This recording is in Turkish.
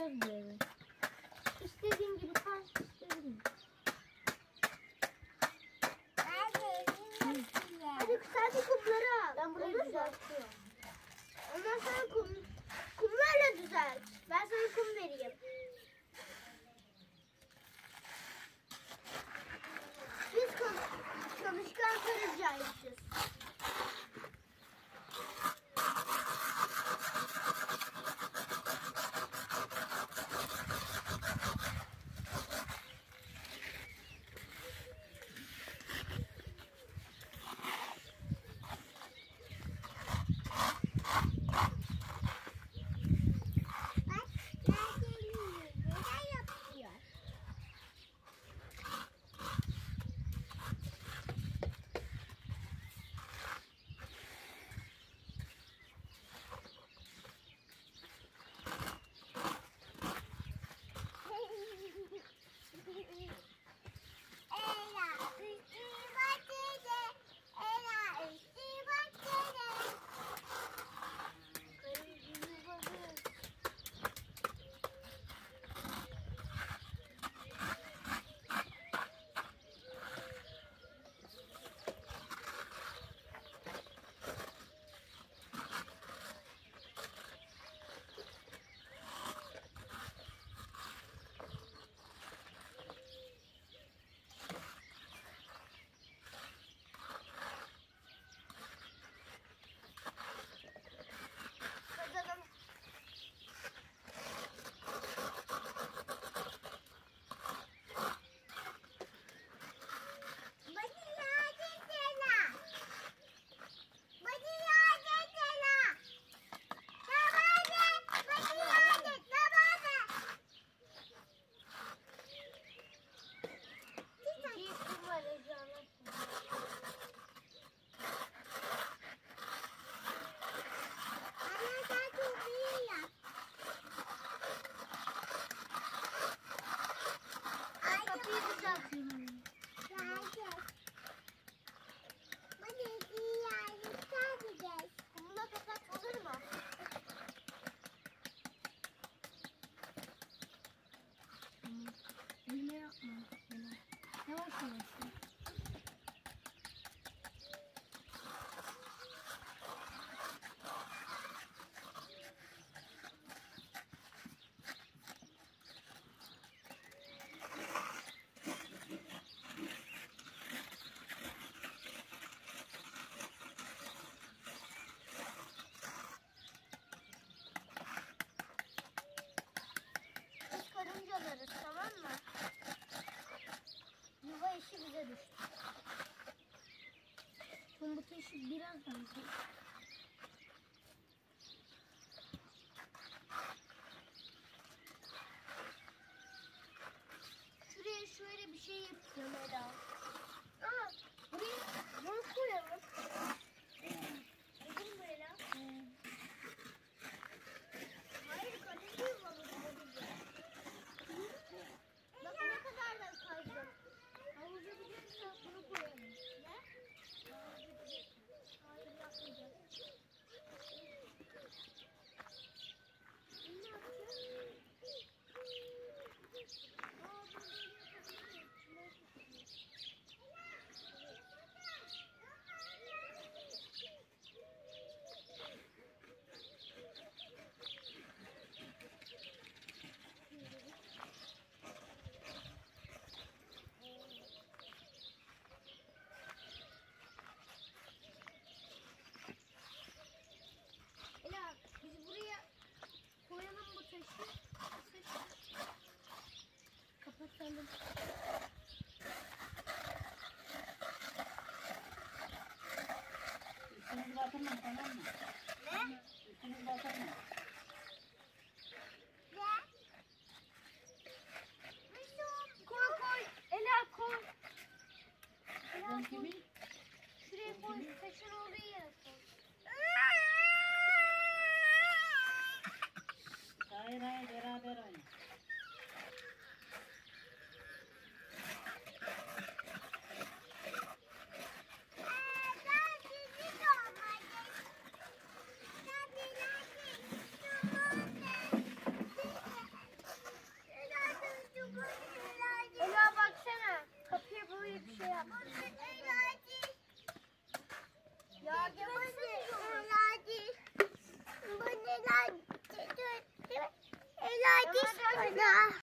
yapacağız bu evi. İstediğin gibi kal, istediğin gibi. Hadi sadece kumları al. Ben burayı düzeltiyorum. Ondan sonra kumlarla düzelt. Ben sana kum vereyim. Biz çalışkan karıncaymışız. Tamam mı? Yuva işi bize düştü. Tombutu işi birazdan. Şuraya şöyle bir şey yapacağım Eda. Aa, buraya bunu koyalım. Dedim böyle. Hayır, kaleci yuvamız olacak. Bak ne kadar da kaydı. Havucu biliyorsa bunu koyalım. Ne? Hayır, yapmayacağız. Ne yapacağız? Ela, biz buraya koyalım bu taşı. Kapatalım. Üstünü batırma, tamam mı? Ne? Üstünü batırma. Koy koy. Ela koy. Ela Sen koy. kimin? Şuraya koy. Taşın olduğu yere koy. Hayır hayır, beraber oyna. Ya.